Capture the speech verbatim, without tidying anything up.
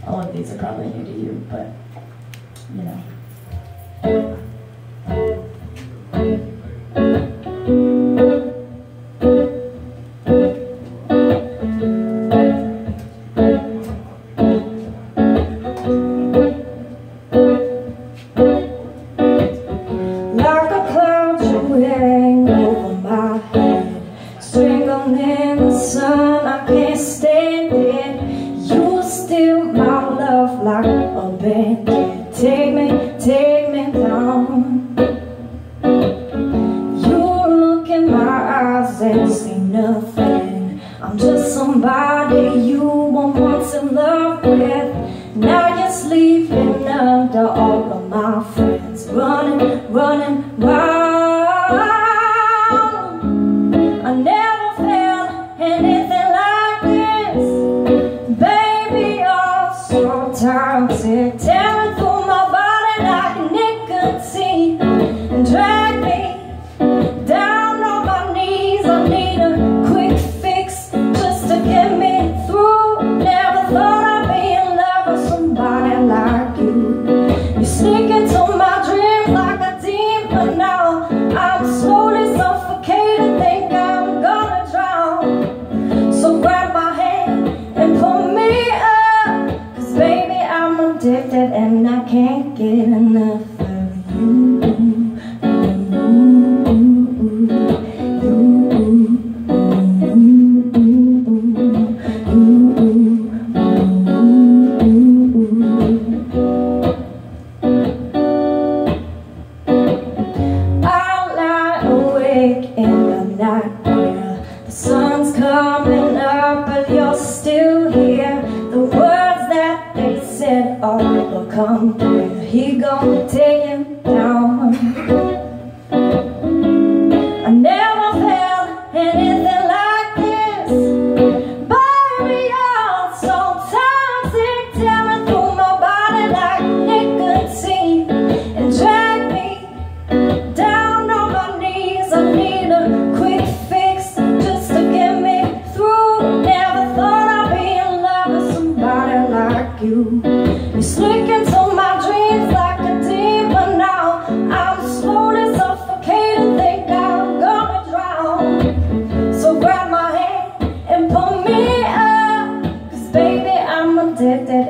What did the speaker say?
all of these are probably new to you, but, you know. Like a cloud you hang over my head, strangled in the sun, I can't stand it. You steal my love like a bandit. Take me, take me down. You look in my eyes and see nothing. I'm just somebody you were once in love with. Now you're sleeping under all of my friends, running, running wild. I never felt anything like this. Baby, you're so toxic, tearing through my body like nicotine, and drag me down on my knees. I need a quick fix just to get me through. Never thought I'd be in love with somebody like you. You sneak into my dreams like a demon now. I'm slowly suffocating, think I'm gonna drown. So grab my hand and pull me up, 'cause baby I'm addicted and I can't get enough of you. In the night where the sun's coming up but you're still here, the words that they said all will come through. He gonna take him down. I never felt anything like this. Baby, you're so toxic, tearing through my body like nicotine, and drag me down on my knees. I need a quick fix just to get me through. Never thought I'd be in love with somebody like you. You sneak into my dreams like a demon now. I'm slowly suffocating, think I'm gonna drown. So grab my hand and pull me up, 'cause baby I'm addicted